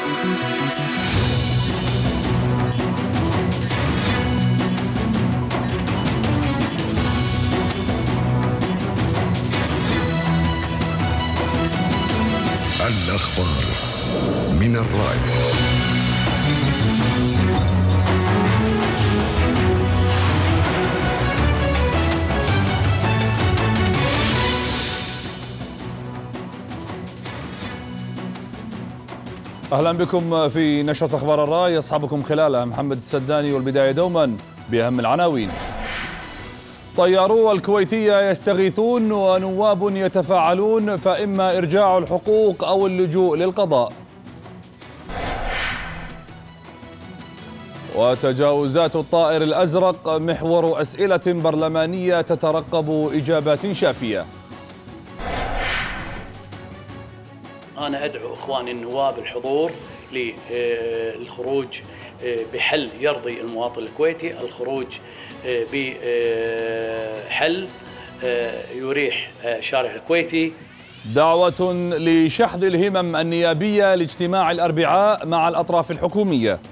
الأخبار من الراية. أهلا بكم في نشرة أخبار الراي، يصحبكم خلالها محمد السداني، والبداية دوما بأهم العناوين. طيارو الكويتية يستغيثون ونواب يتفاعلون، فإما إرجاع الحقوق أو اللجوء للقضاء. وتجاوزات الطائر الأزرق محور أسئلة برلمانية تترقب إجابات شافية. أنا أدعو إخواني النواب الحضور للخروج بحل يرضي المواطن الكويتي، الخروج بحل يريح الشارع الكويتي. دعوة لشحذ الهمم النيابية لاجتماع الأربعاء مع الأطراف الحكومية.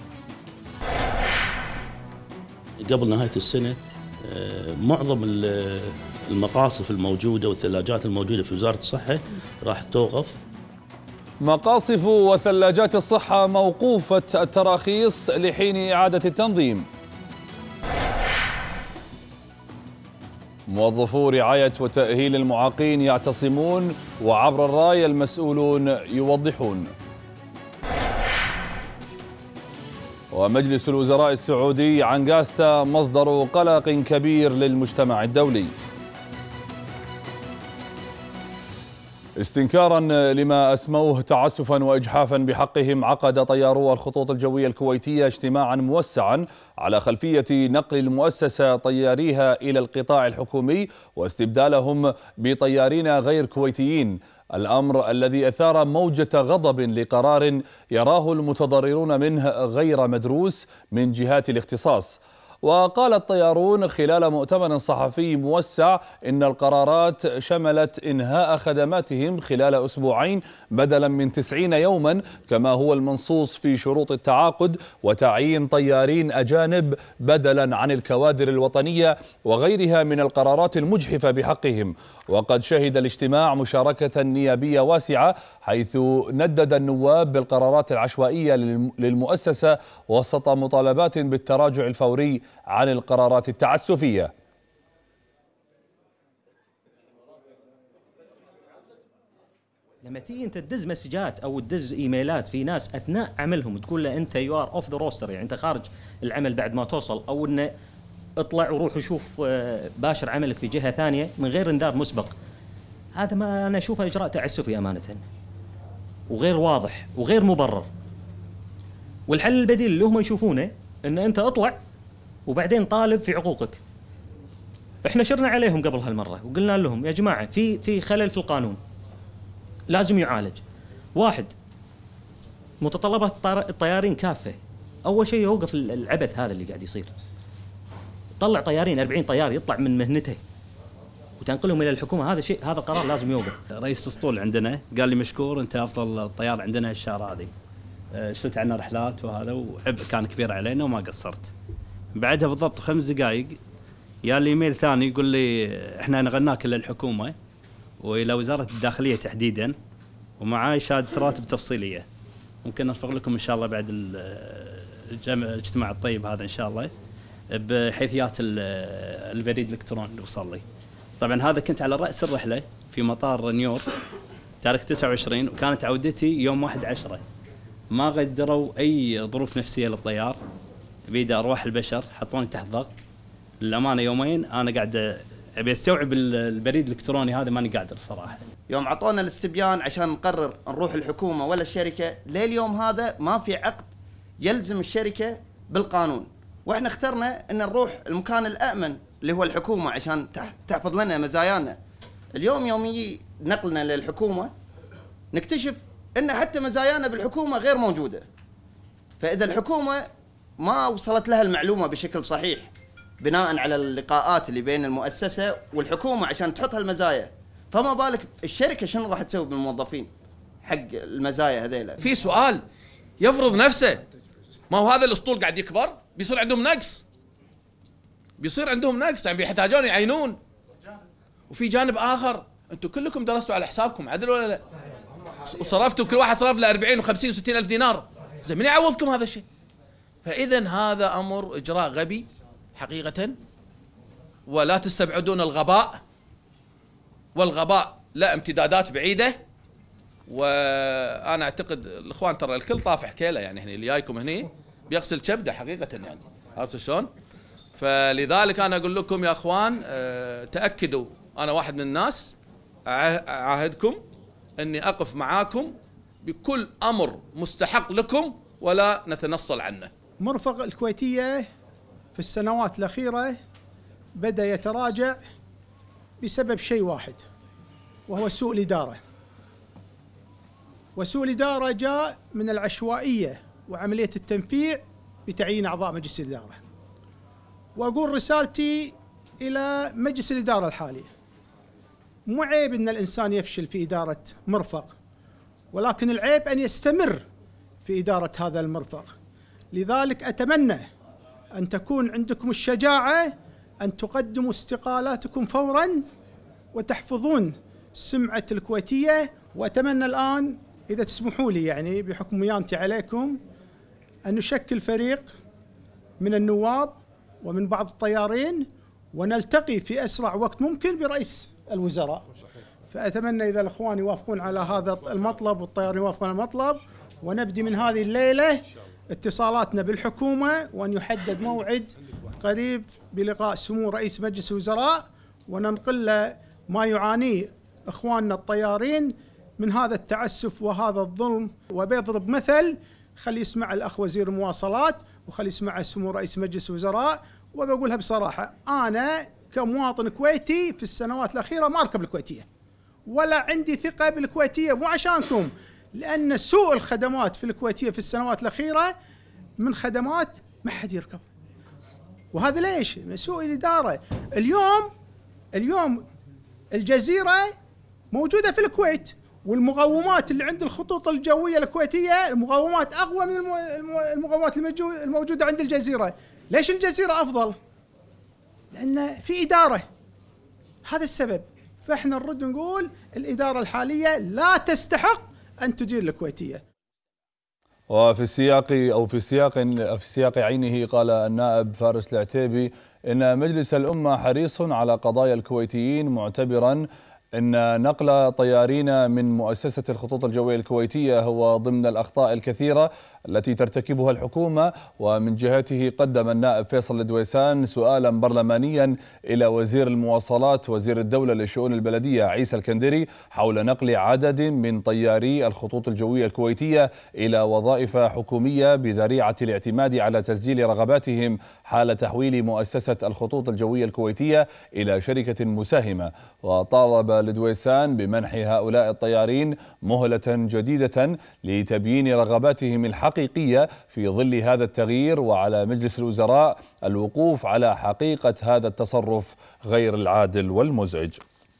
قبل نهاية السنة معظم المقاصف الموجودة والثلاجات الموجودة في وزارة الصحة راح توقف. مقاصف وثلاجات الصحة موقوفة التراخيص لحين إعادة التنظيم. موظفو رعاية وتأهيل المعاقين يعتصمون، وعبر الراي المسؤولون يوضحون. ومجلس الوزراء السعودي عن غاستا مصدر قلق كبير للمجتمع الدولي. استنكارا لما أسموه تعسفا وإجحافا بحقهم، عقد طيارو الخطوط الجوية الكويتية اجتماعا موسعا على خلفية نقل المؤسسة طياريها إلى القطاع الحكومي واستبدالهم بطيارين غير كويتيين، الأمر الذي أثار موجة غضب لقرار يراه المتضررون منه غير مدروس من جهات الاختصاص. وقال الطيارون خلال مؤتمر صحفي موسع إن القرارات شملت إنهاء خدماتهم خلال أسبوعين بدلا من 90 يوما كما هو المنصوص في شروط التعاقد، وتعيين طيارين أجانب بدلا عن الكوادر الوطنية، وغيرها من القرارات المجحفة بحقهم. وقد شهد الاجتماع مشاركة نيابية واسعة، حيث ندد النواب بالقرارات العشوائية للمؤسسة وسط مطالبات بالتراجع الفوري عن القرارات التعسفية. لما تيجي انت تدز مسجات او تدز ايميلات في ناس اثناء عملهم تقول له انت يو ار اوف ذا روستر، يعني انت خارج العمل بعد ما توصل، او انه اطلع وروح وشوف باشر عملك في جهه ثانيه من غير انذار مسبق، هذا ما انا اشوفه اجراء تعسفي امانه، وغير واضح وغير مبرر. والحل البديل اللي هم يشوفونه ان انت اطلع وبعدين طالب في حقوقك. احنا شرنا عليهم قبل هالمره وقلنا لهم يا جماعه في خلل في القانون لازم يعالج. واحد، متطلبات الطيارين كافه. اول شيء يوقف العبث هذا اللي قاعد يصير. طلع طيارين 40 طيار يطلع من مهنته وتنقلهم الى الحكومه، هذا شيء، هذا قرار لازم يوقف. رئيس الاسطول عندنا قال لي مشكور انت افضل طيار عندنا هالشهر هذه. شلت عنا رحلات وهذا، وعبء كان كبير علينا وما قصرت. بعدها بالضبط 5 دقائق جاء لي ايميل ثاني يقول لي احنا نغناك للحكومه والى وزاره الداخليه تحديدا، ومعاي شهاده راتب تفصيليه. ممكن ارفق لكم ان شاء الله بعد الاجتماع الطيب هذا ان شاء الله بحيثيات البريد الالكتروني اللي وصل لي. طبعا هذا كنت على راس الرحله في مطار نيويورك تاريخ 29، وكانت عودتي يوم 1/10. ما قدروا اي ظروف نفسيه للطيار، بيد ارواح البشر، حطوني تحت ضغط. للامانه يومين انا قاعد ابي استوعب البريد الالكتروني هذا، ماني قادر صراحه. يوم عطونا الاستبيان عشان نقرر نروح الحكومه ولا الشركه، لليوم هذا ما في عقد يلزم الشركه بالقانون، واحنا اخترنا ان نروح المكان الامن اللي هو الحكومه عشان تحفظ لنا مزايانا. اليوم يوم يجي نقلنا للحكومه نكتشف ان حتى مزايانا بالحكومه غير موجوده. فاذا الحكومه ما وصلت لها المعلومه بشكل صحيح بناء على اللقاءات اللي بين المؤسسه والحكومه عشان تحط هالمزايا، فما بالك الشركه شنو راح تسوي بالموظفين حق المزايا هذيلا. في سؤال يفرض نفسه. ما هو هذا الاسطول قاعد يكبر، بيصير عندهم نقص، يعني بيحتاجون يعينون. وفي جانب اخر، انتم كلكم درستوا على حسابكم، عدل ولا لا؟ وصرفتوا كل واحد صرف له 40 و50 و60 الف دينار، زين من يعوضكم هذا الشيء؟ فاذا هذا امر اجراء غبي حقيقه، ولا تستبعدون الغباء، والغباء لا امتدادات بعيده. وانا اعتقد الاخوان ترى الكل طافح كيله، يعني هني اللي جايكم هني بيغسل كبده حقيقه، يعني عرفتوا شلون؟ فلذلك انا اقول لكم يا اخوان تاكدوا، انا واحد من الناس اعاهدكم اني اقف معاكم بكل امر مستحق لكم ولا نتنصل عنه. مرفق الكويتيه في السنوات الاخيره بدا يتراجع بسبب شيء واحد، وهو سوء الاداره. وسوء الاداره جاء من العشوائيه وعمليه التنفيع بتعيين اعضاء مجلس الاداره. واقول رسالتي الى مجلس الاداره الحالي، مو عيب ان الانسان يفشل في اداره مرفق، ولكن العيب ان يستمر في اداره هذا المرفق. لذلك اتمنى ان تكون عندكم الشجاعه ان تقدموا استقالاتكم فورا وتحفظون سمعه الكويتيه. واتمنى الان اذا تسمحوا لي، يعني بحكم ميانتي عليكم، ان نشكل فريق من النواب ومن بعض الطيارين ونلتقي في اسرع وقت ممكن برئيس الوزراء. فاتمنى اذا الاخوان يوافقون على هذا المطلب والطيارين يوافقون على المطلب، ونبدي من هذه الليله اتصالاتنا بالحكومه، وان يحدد موعد قريب بلقاء سمو رئيس مجلس الوزراء وننقل له ما يعانيه اخواننا الطيارين من هذا التعسف وهذا الظلم. وبيضرب مثل خلي يسمع الاخ وزير المواصلات وخلي يسمع سمو رئيس مجلس الوزراء. وبقولها بصراحه، انا كمواطن كويتي في السنوات الاخيره ما اركب الكويتيه ولا عندي ثقه بالكويتيه، مو عشانكم، لان سوء الخدمات في الكويتيه في السنوات الاخيره من خدمات ما حد يركب. وهذا ليش؟ من سوء الاداره. اليوم الجزيره موجوده في الكويت، والمقومات اللي عند الخطوط الجويه الكويتيه المقومات اقوى من المقومات الموجوده عند الجزيره. ليش الجزيره افضل؟ لان في اداره، هذا السبب. فاحنا نرد نقول الاداره الحاليه لا تستحق ان تدير الكويتيه. وفي سياق عينه قال النائب فارس العتيبي ان مجلس الامه حريص على قضايا الكويتيين، معتبرا إن نقل طيارين من مؤسسة الخطوط الجوية الكويتية هو ضمن الأخطاء الكثيرة التي ترتكبها الحكومة. ومن جهته قدم النائب فيصل الدويسان سؤالا برلمانيا إلى وزير المواصلات وزير الدولة لشؤون البلدية عيسى الكندري حول نقل عدد من طياري الخطوط الجوية الكويتية إلى وظائف حكومية بذريعة الاعتماد على تسجيل رغباتهم حال تحويل مؤسسة الخطوط الجوية الكويتية إلى شركة مساهمة. وطالب الدويسان بمنح هؤلاء الطيارين مهلة جديدة لتبيين رغباتهم الحقيقية في ظل هذا التغيير، وعلى مجلس الوزراء الوقوف على حقيقة هذا التصرف غير العادل والمزعج.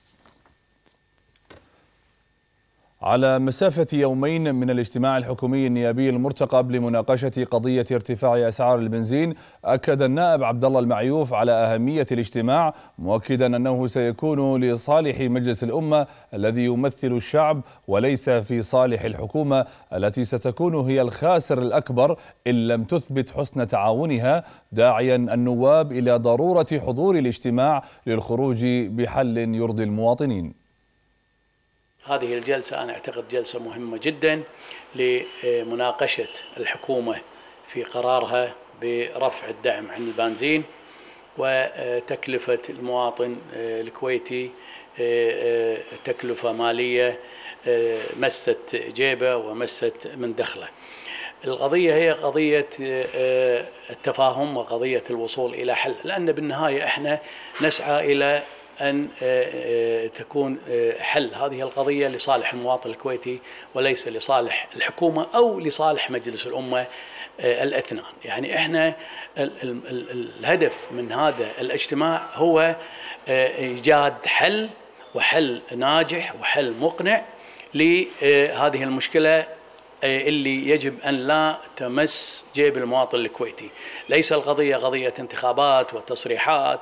على مسافة يومين من الاجتماع الحكومي النيابي المرتقب لمناقشة قضية ارتفاع أسعار البنزين، أكد النائب عبد الله المعيوف على أهمية الاجتماع، مؤكدا أنه سيكون لصالح مجلس الأمة الذي يمثل الشعب وليس في صالح الحكومة التي ستكون هي الخاسر الأكبر إن لم تثبت حسن تعاونها، داعيا النواب إلى ضرورة حضور الاجتماع للخروج بحل يرضي المواطنين. هذه الجلسة أنا أعتقد جلسة مهمة جدا لمناقشة الحكومة في قرارها برفع الدعم عن البنزين وتكلفة المواطن الكويتي، تكلفة مالية مست جيبه ومست من دخله. القضية هي قضية التفاهم وقضية الوصول إلى حل، لأن بالنهاية احنا نسعى إلى أن تكون حل هذه القضية لصالح المواطن الكويتي وليس لصالح الحكومة أو لصالح مجلس الأمة الاثنان. يعني احنا الهدف من هذا الاجتماع هو إيجاد حل، وحل ناجح وحل مقنع لهذه المشكلة اللي يجب أن لا تمس جيب المواطن الكويتي. ليس القضية قضية انتخابات وتصريحات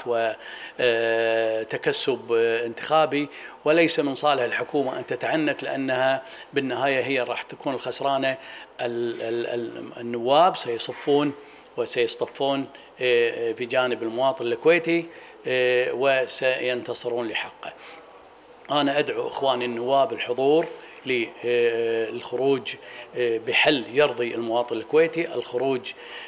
وتكسب انتخابي، وليس من صالح الحكومة أن تتعنت، لأنها بالنهاية هي راح تكون الخسرانة. النواب سيصفون وسيصطفون بجانب المواطن الكويتي وسينتصرون لحقه. أنا أدعو إخواني النواب الحضور للخروج بحل يرضي المواطن الكويتي، الخروج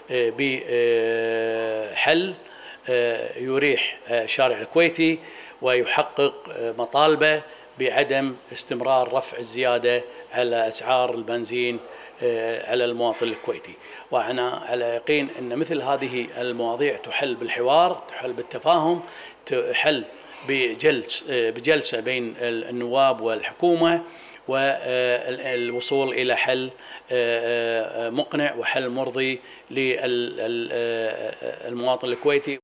بحل يريح الشارع الكويتي ويحقق مطالبه بعدم استمرار رفع الزيادة على أسعار البنزين على المواطن الكويتي. وأنا على يقين أن مثل هذه المواضيع تحل بالحوار، تحل بالتفاهم، تحل بجلسة بين النواب والحكومة، والوصول إلى حل مقنع وحل مرضي للمواطن الكويتي.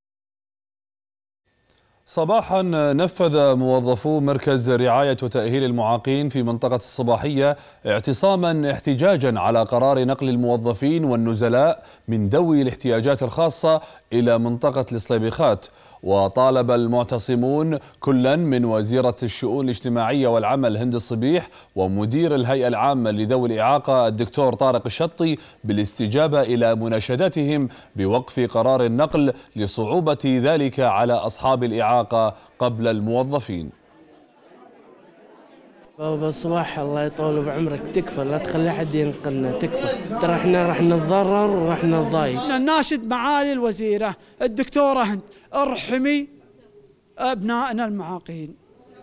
صباحا نفذ موظفو مركز رعاية وتأهيل المعاقين في منطقة الصباحية اعتصاما احتجاجا على قرار نقل الموظفين والنزلاء من ذوي الاحتياجات الخاصة إلى منطقة الصليبيخات. وطالب المعتصمون كلا من وزيرة الشؤون الاجتماعية والعمل هند الصبيح ومدير الهيئة العامة لذوي الإعاقة الدكتور طارق الشطي بالاستجابة إلى مناشدتهم بوقف قرار النقل لصعوبة ذلك على أصحاب الإعاقة قبل الموظفين. بابا صباح الله يطول بعمرك، تكفى لا تخلي حد ينقلنا، تكفى ترى احنا راح نتضرر وراح نتضايق. نناشد معالي الوزيرة الدكتورة هند، ارحمي ابنائنا المعاقين،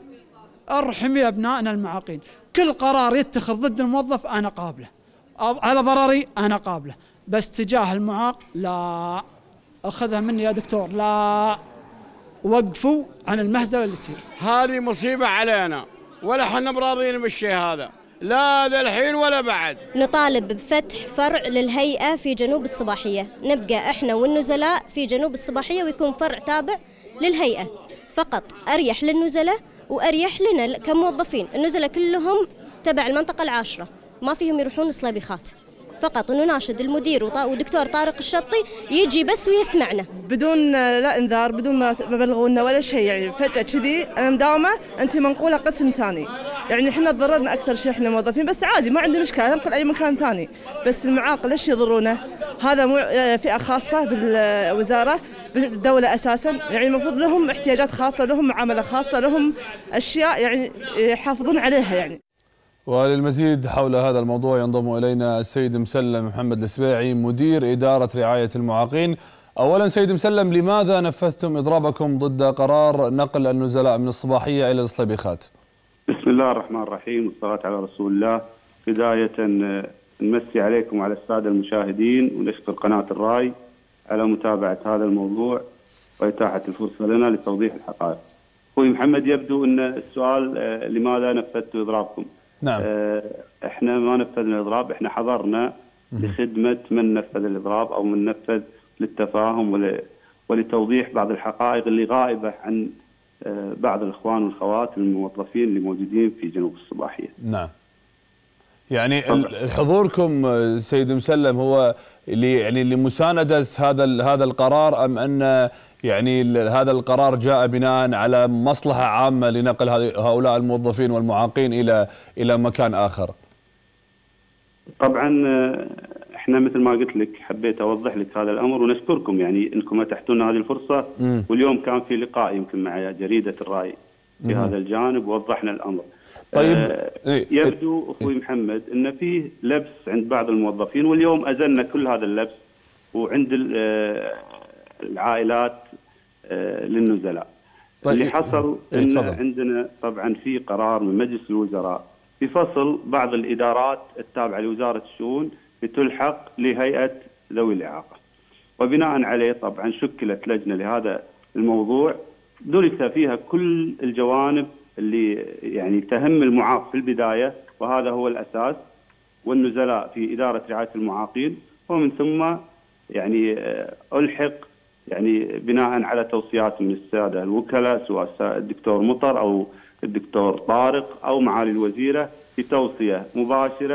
ارحمي ابنائنا المعاقين. كل قرار يتخذ ضد الموظف انا قابله، على ضرري انا قابله، بس تجاه المعاق لا. اخذها مني يا دكتور، لا، وقفوا عن المهزله اللي تصير. هذه مصيبه علينا ولا احنا براضيين بالشيء هذا، لا ذا الحين ولا بعد. نطالب بفتح فرع للهيئة في جنوب الصباحية، نبقى احنا والنزلاء في جنوب الصباحية ويكون فرع تابع للهيئة فقط، أريح للنزلاء وأريح لنا كموظفين. النزلاء كلهم تبع المنطقة العاشرة، ما فيهم يروحون صليبيخات، فقط نناشد المدير ودكتور طارق الشطي يجي بس ويسمعنا بدون لا انذار، بدون ما بلغونا ولا شيء. يعني فجأة كذي انا مداومة انت منقولة قسم ثاني، يعني احنا تضررنا اكثر شيء احنا موظفين، بس عادي ما عندي مشكلة ننقل اي مكان ثاني، بس المعاق ليش يضرونا؟ هذا مو فئة خاصة بالوزارة بالدولة اساسا، يعني المفروض لهم احتياجات خاصة، لهم معاملة خاصة، لهم اشياء يعني يحافظون عليها يعني. وللمزيد حول هذا الموضوع ينضم إلينا السيد مسلم محمد السبيعي مدير إدارة رعاية المعاقين. أولا سيد مسلم، لماذا نفذتم إضرابكم ضد قرار نقل النزلاء من الصباحية إلى الصليبيخات؟ بسم الله الرحمن الرحيم والصلاة على رسول الله. بداية نمسي عليكم وعلى السادة المشاهدين، ونشكر قناة الراي على متابعة هذا الموضوع وإتاحة الفرصة لنا لتوضيح الحقائق. أخوي محمد، يبدو أن السؤال لماذا نفذتوا إضرابكم؟ نعم. احنا ما نفذنا الاضراب، احنا حضرنا لخدمه من نفذ الاضراب او من نفذ للتفاهم ولتوضيح بعض الحقائق اللي غائبه عن بعض الاخوان والخوات الموظفين اللي موجودين في جنوب الصباحيه. نعم. يعني حضوركم سيد مسلم هو لمسانده هذا القرار، ام ان يعني هذا القرار جاء بناء على مصلحة عامة لنقل هؤلاء الموظفين والمعاقين إلى مكان آخر؟ طبعا احنا مثل ما قلت لك حبيت أوضح لك هذا الأمر، ونشكركم يعني أنكم أتحتونا هذه الفرصة. واليوم كان في لقاء يمكن مع جريدة الراي في هذا الجانب ووضحنا الأمر. طيب يبدو أخوي محمد أن فيه لبس عند بعض الموظفين، واليوم أزلنا كل هذا اللبس وعند العائلات للنزلاء. طيب. اللي حصل ان عندنا طبعا في قرار من مجلس الوزراء بفصل بعض الادارات التابعه لوزاره الشؤون لتلحق لهيئه ذوي الاعاقه، وبناء عليه طبعا شكلت لجنه لهذا الموضوع درس فيها كل الجوانب اللي يعني تهم المعاق في البدايه، وهذا هو الاساس، والنزلاء في اداره رعايه المعاقين، ومن ثم يعني الحق يعني بناء على توصيات من الساده الوكلاء سواء الدكتور مطر او الدكتور طارق او معالي الوزيره، في توصيه مباشره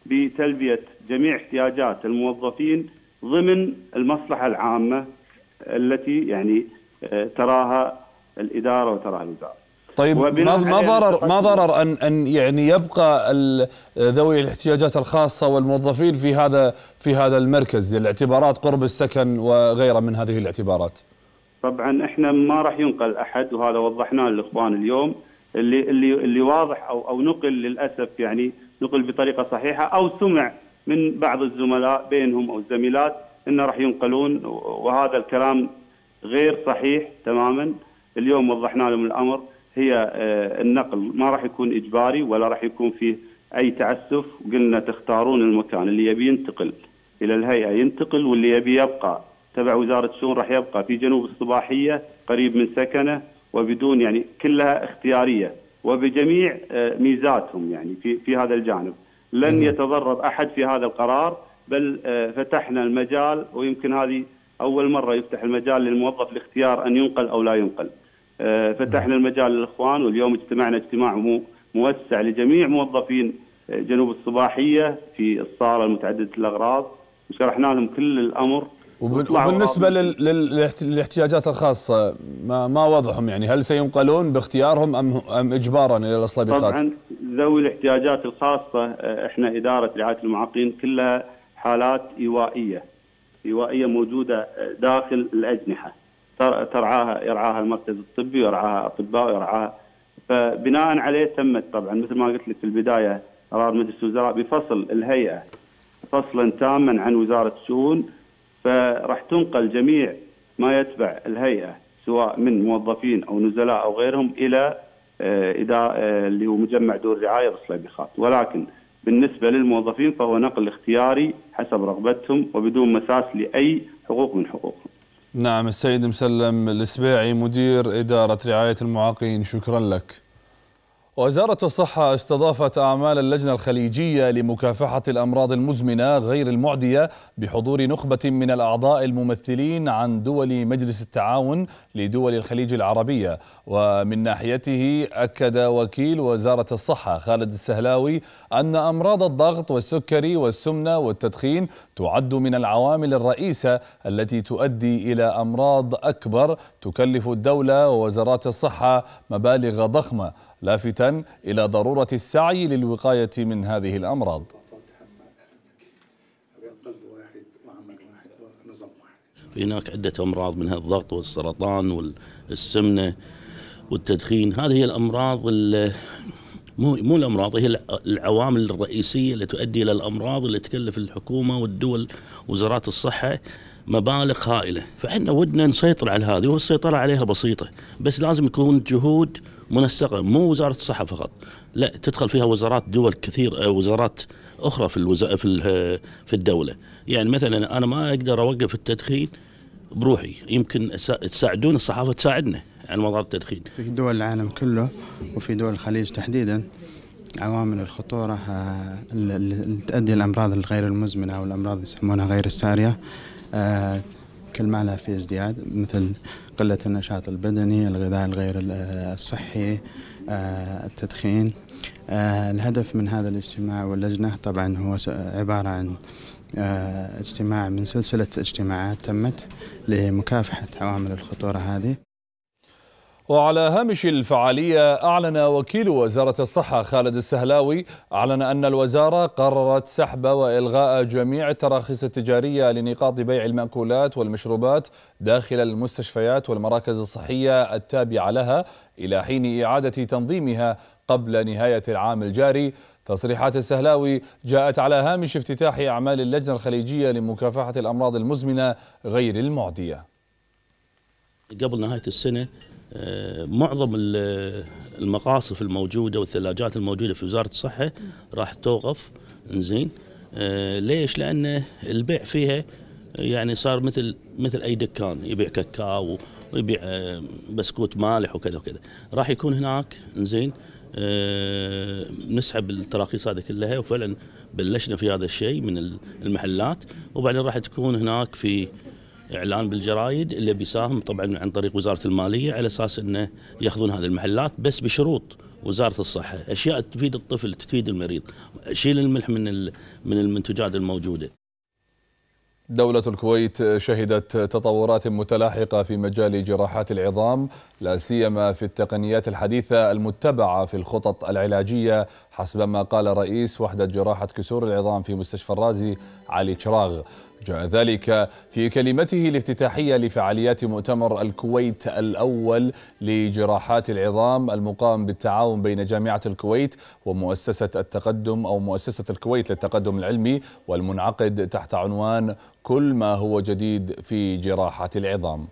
بتلبية جميع احتياجات الموظفين ضمن المصلحة العامة التي يعني تراها الإدارة وتراها الوزارة. طيب ما ضرر أن يعني يبقى ذوي الاحتياجات الخاصة والموظفين في هذا المركز لاعتبارات قرب السكن وغيرها من هذه الاعتبارات؟ طبعا احنا ما راح ينقل احد، وهذا وضحناه للاخوان اليوم. اللي واضح او نقل للاسف، يعني نقل بطريقه صحيحه او سمع من بعض الزملاء بينهم او الزميلات انه راح ينقلون، وهذا الكلام غير صحيح تماما. اليوم وضحنا لهم الامر، هي النقل ما راح يكون اجباري ولا راح يكون فيه اي تعسف. قلنا تختارون المكان، اللي يبي ينتقل الى الهيئه ينتقل، واللي يبي يبقى تبع وزاره الشؤون راح يبقى في جنوب الصباحيه قريب من سكنه، وبدون يعني كلها اختياريه وبجميع ميزاتهم. يعني في هذا الجانب لن يتضرر احد في هذا القرار، بل فتحنا المجال، ويمكن هذه اول مره يفتح المجال للموظف لاختيار ان ينقل او لا ينقل. فتحنا المجال للاخوان، واليوم اجتمعنا اجتماع موسع لجميع موظفين جنوب الصباحيه في الصاله المتعدده الاغراض، وشرحنا لهم كل الامر. وبالنسبه للاحتياجات الخاصه ما وضعهم، يعني هل سينقلون باختيارهم ام اجبارا الى الاصلابيخات؟ طبعا ذوي الاحتياجات الخاصه احنا اداره رعايه المعاقين كلها حالات ايوائيه موجوده داخل الاجنحه، يرعاها المركز الطبي ويرعاها اطباء ويرعاها. فبناء عليه تمت طبعا مثل ما قلت لك في البدايه قرار مجلس الوزراء بفصل الهيئه فصلا تاما عن وزاره الشؤون، فراح تنقل جميع ما يتبع الهيئه سواء من موظفين او نزلاء او غيرهم الى اللي هو مجمع دور الرعايه بالصليبيخات. ولكن بالنسبه للموظفين فهو نقل اختياري حسب رغبتهم وبدون مساس لاي حقوق من حقوقهم. نعم. السيد مسلم السبيعي مدير إدارة رعاية المعاقين، شكرا لك. وزارة الصحة استضافت أعمال اللجنة الخليجية لمكافحة الأمراض المزمنة غير المعدية بحضور نخبة من الأعضاء الممثلين عن دول مجلس التعاون لدول الخليج العربية. ومن ناحيته أكد وكيل وزارة الصحة خالد السهلاوي أن أمراض الضغط والسكري والسمنة والتدخين تعد من العوامل الرئيسة التي تؤدي إلى أمراض أكبر تكلف الدولة ووزارات الصحة مبالغ ضخمة، لافتا إلى ضرورة السعي للوقاية من هذه الأمراض. في هناك عدة أمراض منها الضغط والسرطان والسمنة والتدخين. هذه هي الأمراض مو الأمراض، هي العوامل الرئيسية اللي تؤدي إلى الأمراض اللي تكلف الحكومة والدول وزارات الصحة مبالغ هائلة. فإحنا ودنا نسيطر على هذه، والسيطرة عليها بسيطة، بس لازم يكون جهود منسقة، مو وزارة الصحة فقط، لا تدخل فيها وزارات دول كثير، وزارات أخرى في الدولة. يعني مثلا أنا ما أقدر أوقف التدخين بروحي، يمكن تساعدون الصحافة تساعدنا عن موضوع التدخين. في دول العالم كله وفي دول الخليج تحديدا عوامل الخطورة اللي تؤدي الأمراض الغير المزمنة أو الأمراض اللي يسمونها غير السارية كل ما لها في ازدياد، مثل قلة النشاط البدني، الغذاء الغير الصحي، التدخين. الهدف من هذا الاجتماع واللجنة طبعا هو عبارة عن اجتماع من سلسلة اجتماعات تمت لمكافحة عوامل الخطورة هذه. وعلى هامش الفعالية أعلن وكيل وزارة الصحة خالد السهلاوي أن الوزارة قررت سحب وإلغاء جميع التراخيص التجارية لنقاط بيع المأكولات والمشروبات داخل المستشفيات والمراكز الصحية التابعة لها إلى حين إعادة تنظيمها قبل نهاية العام الجاري. تصريحات السهلاوي جاءت على هامش افتتاح أعمال اللجنة الخليجية لمكافحة الأمراض المزمنة غير المعدية. قبل نهاية السنة معظم المقاصف الموجودة والثلاجات الموجودة في وزارة الصحة راح توقف. إنزين ليش؟ لأن البيع فيها يعني صار مثل أي دكان يبيع كاكاو ويبيع بسكوت مالح وكذا وكذا. راح يكون هناك إنزين نسحب التراخيص هذه كلها، وفعلا بلشنا في هذا الشيء من المحلات، وبعدين راح تكون هناك في إعلان بالجرايد اللي بيساهم طبعا عن طريق وزارة المالية على أساس أنه يأخذون هذه المحلات، بس بشروط وزارة الصحة، أشياء تفيد الطفل تفيد المريض. شيل الملح من المنتجات الموجودة. دولة الكويت شهدت تطورات متلاحقة في مجال جراحات العظام، لا سيما في التقنيات الحديثة المتبعة في الخطط العلاجية، حسب ما قال رئيس وحدة جراحة كسور العظام في مستشفى الرازي علي شراغ. جاء ذلك في كلمته الافتتاحية لفعاليات مؤتمر الكويت الأول لجراحات العظام المقام بالتعاون بين جامعة الكويت ومؤسسة التقدم أو مؤسسة الكويت للتقدم العلمي، والمنعقد تحت عنوان كل ما هو جديد في جراحات العظام.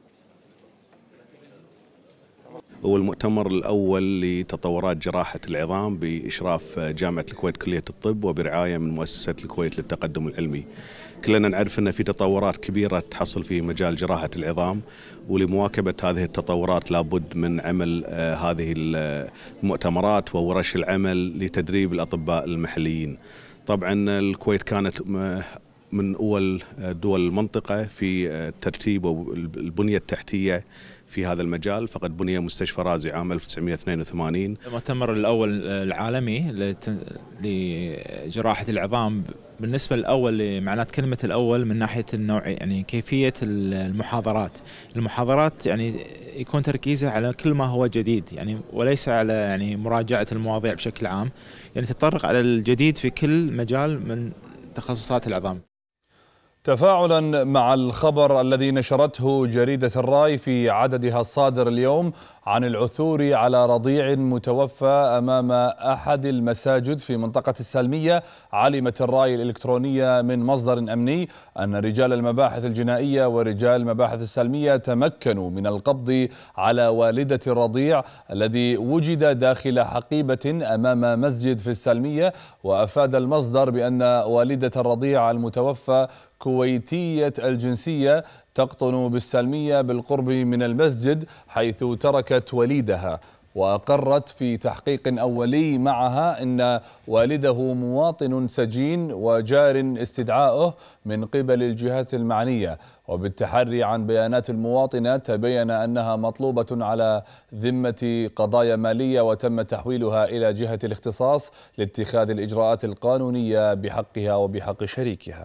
هو المؤتمر الأول لتطورات جراحة العظام بإشراف جامعة الكويت كلية الطب وبرعاية من مؤسسة الكويت للتقدم العلمي. كلنا نعرف أن في تطورات كبيرة تحصل في مجال جراحة العظام، ولمواكبة هذه التطورات لابد من عمل هذه المؤتمرات وورش العمل لتدريب الأطباء المحليين. طبعا الكويت كانت من أول دول المنطقة في الترتيب والبنية التحتية في هذا المجال، فقد بني مستشفى رازي عام 1982. المؤتمر الأول العالمي لجراحة العظام بالنسبة الأول لمعنات كلمة الأول من ناحية النوع، يعني كيفية المحاضرات يعني يكون تركيزه على كل ما هو جديد، يعني وليس على يعني مراجعة المواضيع بشكل عام، يعني تتطرق على الجديد في كل مجال من تخصصات العظام. تفاعلا مع الخبر الذي نشرته جريدة الراي في عددها الصادر اليوم عن العثور على رضيع متوفى أمام أحد المساجد في منطقة السالمية، علمت الراي الإلكترونية من مصدر أمني أن رجال المباحث الجنائية ورجال مباحث السالمية تمكنوا من القبض على والدة الرضيع الذي وجد داخل حقيبة أمام مسجد في السالمية. وأفاد المصدر بأن والدة الرضيع المتوفى كويتية الجنسية تقطن بالسالمية بالقرب من المسجد، حيث تركت وليدها، وأقرت في تحقيق أولي معها أن والده مواطن سجين وجار استدعائه من قبل الجهات المعنية. وبالتحري عن بيانات المواطنة تبين أنها مطلوبة على ذمة قضايا مالية، وتم تحويلها إلى جهة الاختصاص لاتخاذ الإجراءات القانونية بحقها وبحق شريكها.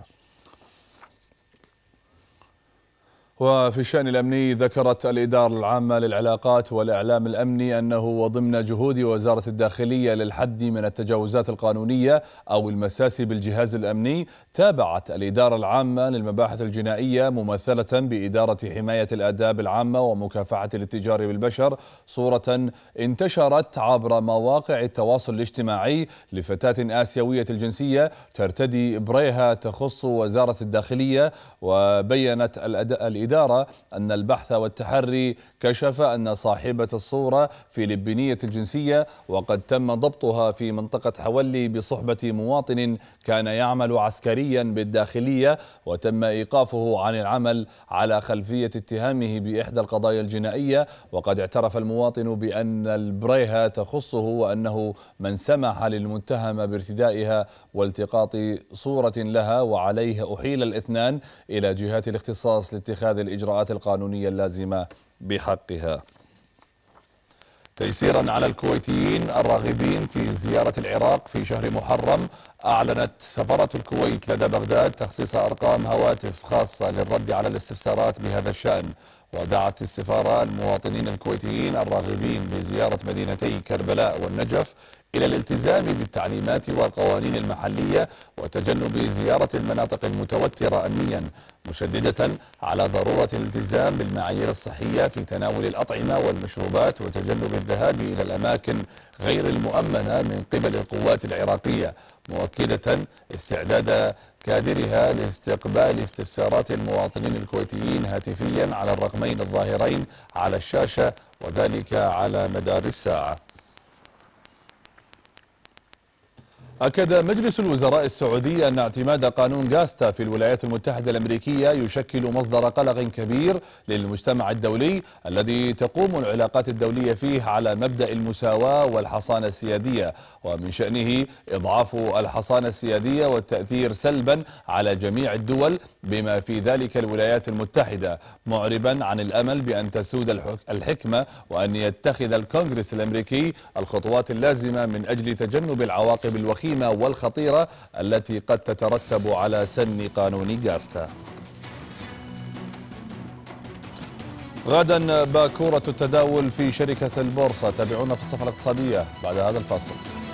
وفي الشأن الأمني، ذكرت الإدارة العامة للعلاقات والإعلام الأمني أنه وضمن جهود وزارة الداخلية للحد من التجاوزات القانونية أو المساس بالجهاز الأمني، تابعت الإدارة العامة للمباحث الجنائية ممثلة بإدارة حماية الآداب العامة ومكافحة الاتجار بالبشر صورة انتشرت عبر مواقع التواصل الاجتماعي لفتاة آسيوية الجنسية ترتدي بريها تخص وزارة الداخلية. وبينت الإدارة أن البحث والتحري كشف أن صاحبة الصورة فلبينية الجنسية، وقد تم ضبطها في منطقة حولي بصحبة مواطن كان يعمل عسكريا بالداخلية، وتم إيقافه عن العمل على خلفية اتهامه بإحدى القضايا الجنائية. وقد اعترف المواطن بأن البريهة تخصه، وأنه من سمح للمتهم بارتدائها والتقاط صورة لها، وعليه أحيل الاثنان إلى جهات الاختصاص لاتخاذ الإجراءات القانونية اللازمة بحقها. تيسيرا على الكويتيين الراغبين في زيارة العراق في شهر محرم، أعلنت سفارة الكويت لدى بغداد تخصيص أرقام هواتف خاصة للرد على الاستفسارات بهذا الشأن. ودعت السفارة المواطنين الكويتيين الراغبين بزيارة مدينتي كربلاء والنجف إلى الالتزام بالتعليمات والقوانين المحلية وتجنب زيارة المناطق المتوترة أمنيا، مشددة على ضرورة الالتزام بالمعايير الصحية في تناول الأطعمة والمشروبات وتجنب الذهاب إلى الأماكن غير المؤمنة من قبل القوات العراقية، مؤكدة استعداد كادرها لاستقبال استفسارات المواطنين الكويتيين هاتفيا على الرقمين الظاهرين على الشاشة، وذلك على مدار الساعة. أكد مجلس الوزراء السعودي أن اعتماد قانون غاستا في الولايات المتحدة الأمريكية يشكل مصدر قلق كبير للمجتمع الدولي الذي تقوم العلاقات الدولية فيه على مبدأ المساواة والحصانة السيادية، ومن شأنه إضعاف الحصانة السيادية والتأثير سلبا على جميع الدول بما في ذلك الولايات المتحدة، معربا عن الأمل بأن تسود الحكمة وأن يتخذ الكونغرس الأمريكي الخطوات اللازمة من أجل تجنب العواقب الوخيمة والخطيرة التي قد تترتب على سن قانون غاستا. غدا باكورة التداول في شركة البورصة، تابعونا في الصفحة الاقتصادية بعد هذا الفاصل.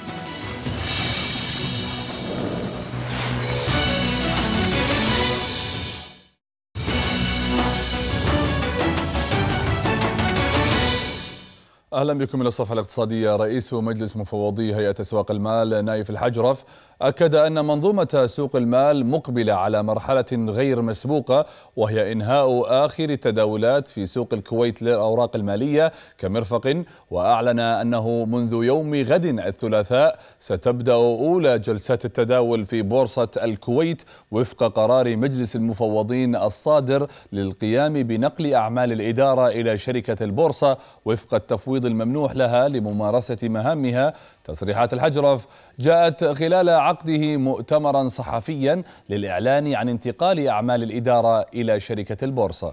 أهلا بكم إلى الصفحة الاقتصادية. رئيس مجلس مفوضي هيئة أسواق المال نايف الحجرف أكد أن منظومة سوق المال مقبلة على مرحلة غير مسبوقة، وهي إنهاء آخر التداولات في سوق الكويت للأوراق المالية كمرفق، وأعلن أنه منذ يوم غد الثلاثاء ستبدأ أولى جلسات التداول في بورصة الكويت وفق قرار مجلس المفوضين الصادر للقيام بنقل أعمال الإدارة إلى شركة البورصة وفق التفويض الممنوح لها لممارسة مهامها. تصريحات الحجرف جاءت خلال عقده مؤتمرا صحفيا للإعلان عن انتقال أعمال الإدارة إلى شركة البورصة.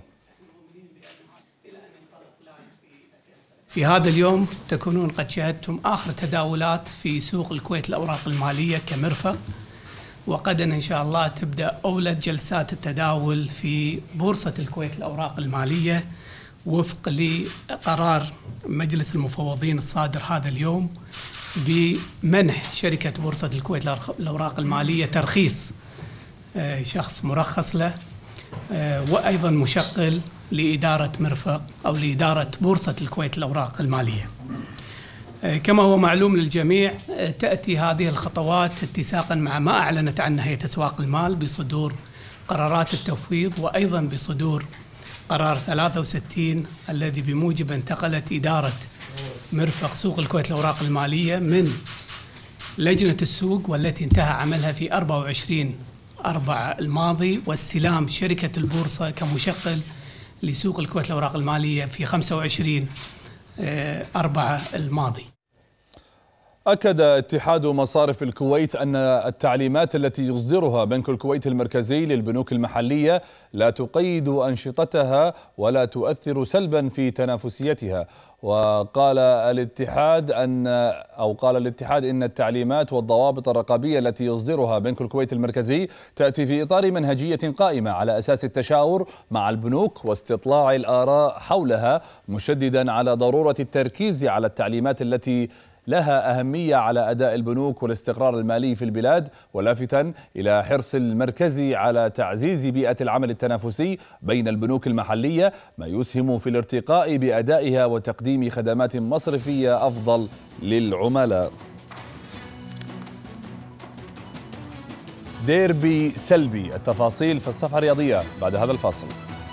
في هذا اليوم تكونون قد شاهدتم آخر تداولات في سوق الكويت الأوراق المالية كمرفق، وغدا إن شاء الله تبدأ أولى جلسات التداول في بورصة الكويت الأوراق المالية وفق لقرار مجلس المفوضين الصادر هذا اليوم بمنح شركة بورصة الكويت الأوراق المالية ترخيص شخص مرخص له وأيضا مشغل لإدارة مرفق أو لإدارة بورصة الكويت الأوراق المالية. كما هو معلوم للجميع تأتي هذه الخطوات اتساقا مع ما أعلنت عنه هيئة أسواق المال بصدور قرارات التفويض، وأيضا بصدور قرار 63 الذي بموجب انتقلت إدارة مرفق سوق الكويت الأوراق المالية من لجنة السوق والتي انتهى عملها في 24/4 الماضي، واستلام شركة البورصة كمشغل لسوق الكويت الأوراق المالية في 25/4 الماضي. أكد اتحاد مصارف الكويت أن التعليمات التي يصدرها بنك الكويت المركزي للبنوك المحلية لا تقيد أنشطتها ولا تؤثر سلبا في تنافسيتها. وقال الاتحاد إن التعليمات والضوابط الرقابية التي يصدرها بنك الكويت المركزي تأتي في إطار منهجية قائمة على أساس التشاور مع البنوك واستطلاع الآراء حولها، مشددا على ضرورة التركيز على التعليمات التي لها أهمية على أداء البنوك والاستقرار المالي في البلاد، ولافتا إلى حرص المركزي على تعزيز بيئة العمل التنافسي بين البنوك المحلية، ما يسهم في الارتقاء بأدائها وتقديم خدمات مصرفية أفضل للعملاء. ديربي سلبي، التفاصيل في الصفحة الرياضية بعد هذا الفاصل.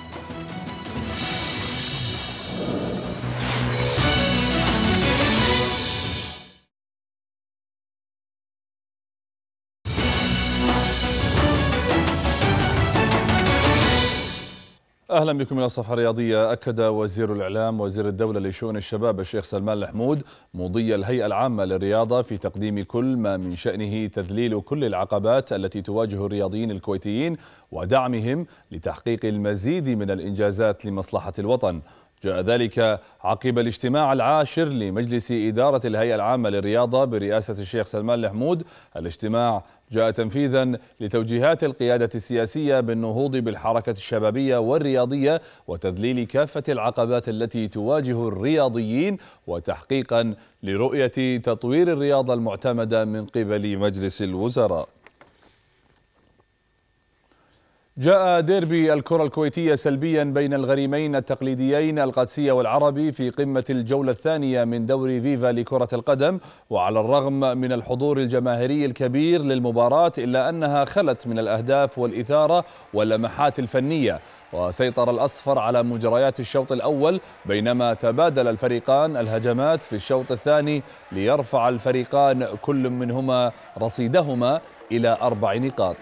أهلا بكم إلى الصفحة الرياضية. أكد وزير الإعلام وزير الدولة لشؤون الشباب الشيخ سلمان الحمود مضي الهيئة العامة للرياضة في تقديم كل ما من شأنه تذليل كل العقبات التي تواجه الرياضيين الكويتيين ودعمهم لتحقيق المزيد من الإنجازات لمصلحة الوطن. جاء ذلك عقب الاجتماع العاشر لمجلس إدارة الهيئة العامة للرياضة برئاسة الشيخ سلمان الحمود. الاجتماع جاء تنفيذا لتوجيهات القيادة السياسية بالنهوض بالحركة الشبابية والرياضية وتذليل كافة العقبات التي تواجه الرياضيين، وتحقيقا لرؤية تطوير الرياضة المعتمدة من قبل مجلس الوزراء. جاء ديربي الكرة الكويتية سلبيا بين الغريمين التقليديين القادسية والعربي في قمة الجولة الثانية من دوري فيفا لكرة القدم، وعلى الرغم من الحضور الجماهيري الكبير للمباراة إلا أنها خلت من الأهداف والإثارة واللمحات الفنية. وسيطر الأصفر على مجريات الشوط الأول، بينما تبادل الفريقان الهجمات في الشوط الثاني ليرفع الفريقان كل منهما رصيدهما إلى 4 نقاط.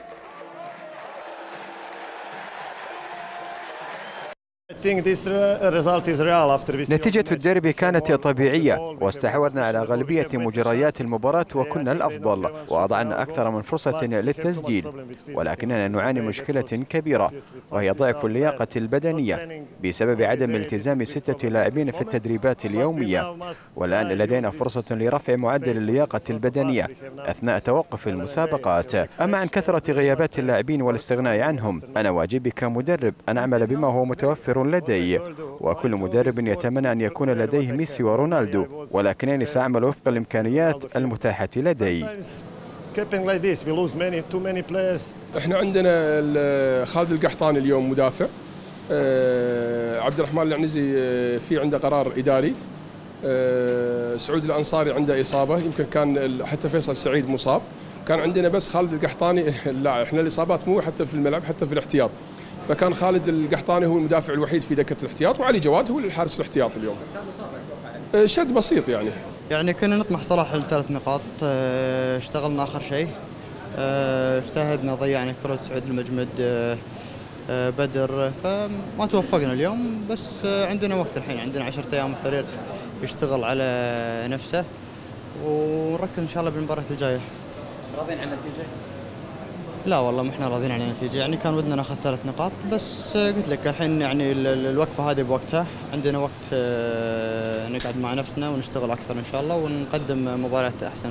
نتيجة الديربي كانت طبيعية، واستحوذنا على غالبية مجريات المباراة وكنا الأفضل، وأضعنا أكثر من فرصة للتسجيل، ولكننا نعاني مشكلة كبيرة وهي ضعف اللياقة البدنية بسبب عدم التزام 6 لاعبين في التدريبات اليومية. والآن لدينا فرصة لرفع معدل اللياقة البدنية أثناء توقف المسابقات. أما عن كثرة غيابات اللاعبين والاستغناء عنهم، أنا واجبي كمدرب أن أعمل بما هو متوفر لدي، وكل مدرب يتمنى أن يكون لديه ميسي ورونالدو، ولكنني سأعمل وفق الإمكانيات المتاحة لدي. احنا عندنا خالد القحطاني اليوم مدافع، عبد الرحمن العنزي في عنده قرار إداري، سعود الأنصاري عنده إصابة، يمكن كان حتى فيصل سعيد مصاب، كان عندنا بس خالد القحطاني. لا احنا الإصابات مو حتى في الملعب حتى في الاحتياط، فكان خالد القحطاني هو المدافع الوحيد في دكة الاحتياط، وعلي جواد هو الحارس الاحتياط اليوم. شد بسيط يعني كنا نطمح صراحة ل3 نقاط، اشتغلنا آخر شيء، اجتهدنا، ضيعنا كرة سعود المجمد، بدر، فما توفقنا اليوم. بس عندنا وقت الحين، عندنا 10 أيام الفريق يشتغل على نفسه، ونركز إن شاء الله بالمباراة الجاية. راضين عن النتيجة؟ لا والله ما احنا راضيين عن النتيجة، يعني كان ودنا ناخذ 3 نقاط، بس قلت لك الحين يعني الوقفة هذه بوقتها، عندنا وقت نقعد مع نفسنا ونشتغل أكثر إن شاء الله، ونقدم مباريات أحسن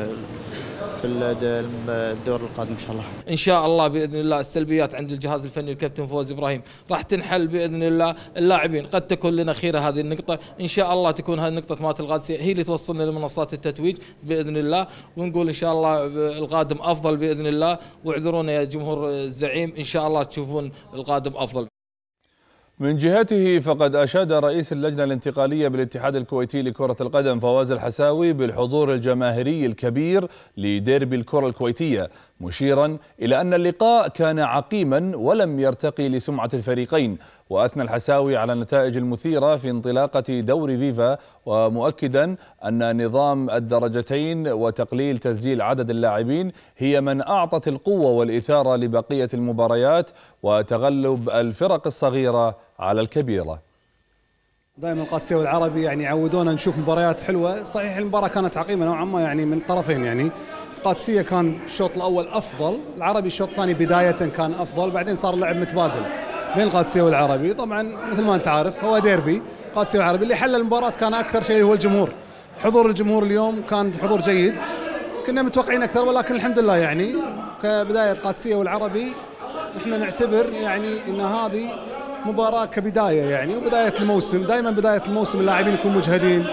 في الدور القادم إن شاء الله. إن شاء الله بإذن الله السلبيات عند الجهاز الفني الكابتن فوزي إبراهيم راح تنحل بإذن الله. اللاعبين قد تكون لنا خيرة هذه النقطة، إن شاء الله تكون هذه النقطة مات القادسية هي اللي توصلنا لمنصات التتويج بإذن الله، ونقول إن شاء الله القادم أفضل بإذن الله. واعذرونا يا جمهور الزعيم، إن شاء الله تشوفون القادم أفضل. من جهته فقد أشاد رئيس اللجنة الانتقالية بالاتحاد الكويتي لكرة القدم فواز الحساوي بالحضور الجماهيري الكبير لديربي الكرة الكويتية، مشيرا إلى أن اللقاء كان عقيما ولم يرتقي لسمعة الفريقين. وأثنى الحساوي على النتائج المثيرة في انطلاقة دوري فيفا، ومؤكدا أن نظام الدرجتين وتقليل تسجيل عدد اللاعبين هي من أعطت القوة والإثارة لبقية المباريات وتغلب الفرق الصغيرة على الكبيرة. دائما القادسية والعربي يعني عودونا نشوف مباريات حلوة. صحيح المباراة كانت عقيمة نوعا ما يعني من طرفين، يعني القادسية كان الشوط الأول أفضل، العربي الشوط الثاني بداية كان أفضل، بعدين صار اللعب متبادل بين القادسية والعربي. طبعا مثل ما أنت عارف هو ديربي القادسية والعربي، اللي حل المباراة كان أكثر شيء هو الجمهور. حضور الجمهور اليوم كان حضور جيد، كنا متوقعين أكثر، ولكن الحمد لله يعني كبداية القادسية والعربي احنا نعتبر يعني ان هذه مباراة كبداية يعني، وبداية الموسم دائما بداية الموسم اللاعبين يكونوا مجهدين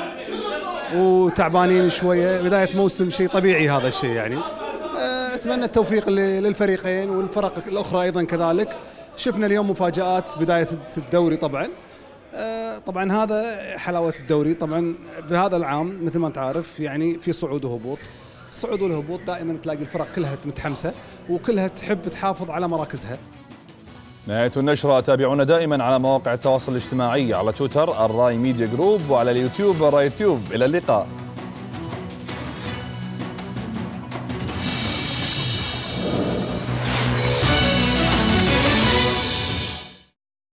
وتعبانين شوية، بداية موسم شيء طبيعي هذا الشيء يعني. اتمنى التوفيق للفريقين والفرق الأخرى أيضا كذلك. شفنا اليوم مفاجآت بداية الدوري طبعا هذا حلاوة الدوري. طبعا بهذا العام مثل ما انت عارف يعني في صعود وهبوط، الصعود والهبوط دائما تلاقي الفرق كلها متحمسة وكلها تحب تحافظ على مراكزها. نهاية النشرة. تابعونا دائما على مواقع التواصل الاجتماعي، على تويتر الراي ميديا جروب، وعلى اليوتيوب الراي تيوب. إلى اللقاء.